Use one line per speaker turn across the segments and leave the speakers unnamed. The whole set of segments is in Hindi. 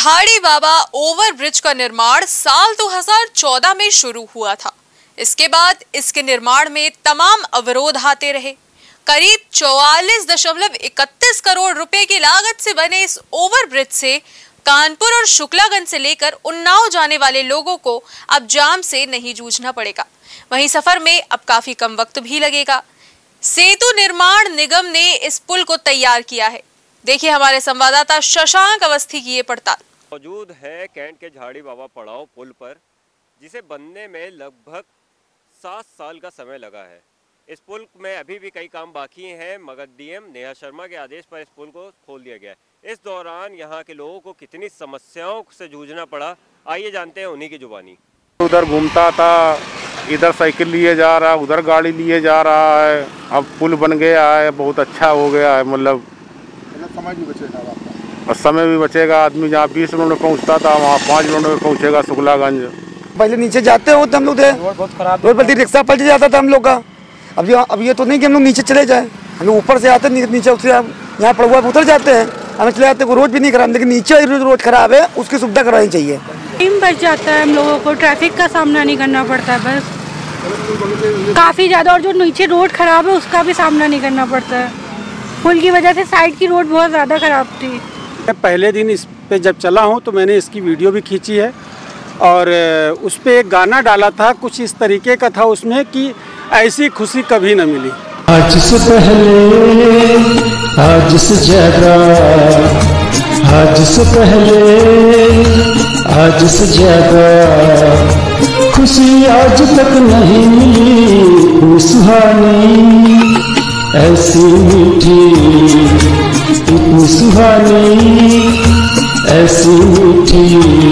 झाड़ी बाबा ओवरब्रिज का निर्माण साल 2014 में शुरू हुआ था। इसके बाद इसके निर्माण में तमाम अवरोध आते रहे। करीब 44.31 करोड़ रुपए की लागत से बने इस ओवरब्रिज से कानपुर और शुक्लागंज से लेकर उन्नाव जाने वाले लोगों को अब जाम से नहीं जूझना पड़ेगा। वहीं सफर में अब काफी कम वक्त भी लगेगा। सेतु निर्माण निगम ने इस पुल को तैयार किया है। देखिए हमारे संवाददाता शशांक अवस्थी की ये पड़ताल।
मौजूद है कैंट के झाड़ी बाबा पड़ाव पुल पर, जिसे बनने में लगभग 7 साल का समय लगा है। इस पुल में अभी भी कई काम बाकी हैं, मगर डीएम नेहा शर्मा के आदेश पर इस पुल को खोल दिया गया है। इस दौरान यहाँ के लोगों को कितनी समस्याओं से जूझना पड़ा, आइए जानते हैं उन्हीं की जुबानी।
उधर घूमता था, इधर साइकिल लिए जा रहा, उधर गाड़ी लिए जा रहा है। अब पुल बन गया है, बहुत अच्छा हो गया है। मतलब
समय भी बचेगा
और समय भी बचेगा। आदमी जहाँ 20 मिनट में पहुँचता था वहाँ 5 मिनट में पहुँचेगा शुक्लागंज।
पहले नीचे जाते हो तो हम लोग थे, बहुत खराब रोड पर रिक्शा पलट जाता था हम लोग का। अब ये तो नहीं कि हम लोग नीचे चले जाए, हम लोग ऊपर से आते नीचे उतरे, यहाँ पड़ुआ उतर जाते हैं, हमें चले जाते हैं। रोड भी नहीं खराब, लेकिन नीचे रोड खराब है, उसकी सुविधा करवानी चाहिए।
टाइम बच जाता है, हम लोगों को ट्रैफिक का सामना नहीं करना पड़ता है बस काफ़ी ज़्यादा। और जो नीचे रोड खराब है उसका भी सामना नहीं करना पड़ता है। पुल की वजह से साइड की रोड बहुत ज़्यादा खराब थी।
पहले दिन इस पे जब चला हूँ तो मैंने इसकी वीडियो भी खींची है और उस पे एक गाना डाला था, कुछ इस तरीके का था उसमें कि ऐसी खुशी कभी न मिली।
आज से पहले, आज से ज्यादा, आज से पहले, आज से ज्यादा खुशी आज तक नहीं मिली। सुहानी ऐसी मीठी, इतनी सुहानी ऐसी मीठी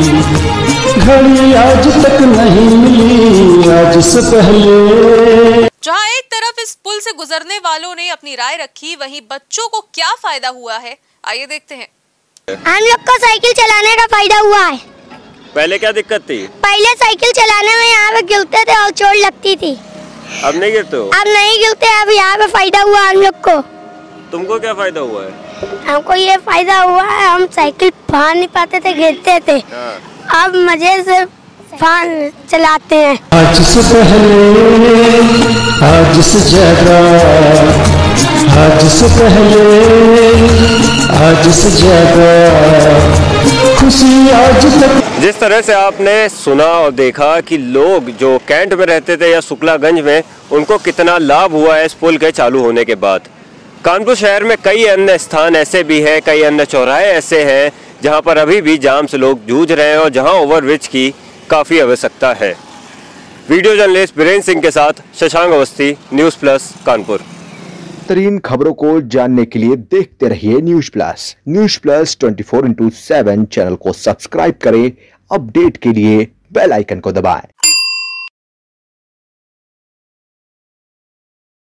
घड़ी आज तक नहीं मिली। आज से पहले।
जहां एक तरफ इस पुल से गुजरने वालों ने अपनी राय रखी, वहीं बच्चों को क्या फायदा हुआ है, आइए देखते हैं।
हम लोग को साइकिल चलाने का फायदा हुआ है।
पहले क्या दिक्कत थी?
पहले साइकिल चलाने में यहाँ पे गिरते थे और चोट लगती थी।
अब नहीं गिरते हो? अब
नहीं गिरते, अब यहाँ पे फायदा हुआ हम लोग को।
तुमको क्या फायदा हुआ है?
हमको ये फायदा हुआ है, हम साइकिल फाड़ नहीं पाते थे, गिरते थे। अब मजे से फाड़ चलाते हैं।
आज से पहले, आज से ज्यादा, आज से पहले, आज से ज्यादा खुशी आज तक।
जिस तरह से आपने सुना और देखा कि लोग जो कैंट में रहते थे या शुक्लागंज में, उनको कितना लाभ हुआ है इस पुल के चालू होने के बाद। कानपुर शहर में कई अन्य स्थान ऐसे भी हैं, कई अन्य चौराहे ऐसे हैं जहां पर अभी भी जाम से लोग जूझ रहे हैं और जहां ओवरब्रिज की काफ़ी आवश्यकता है। वीडियो जर्नलिस्ट बीरेंद्र सिंह के साथ शशांक अवस्थी, न्यूज़ प्लस कानपुर।
तरीन खबरों को जानने के लिए देखते रहिए news plus. News plus 24/7 channel को सब्सक्राइब करें। अपडेट के लिए बेल आइकन को दबाएं।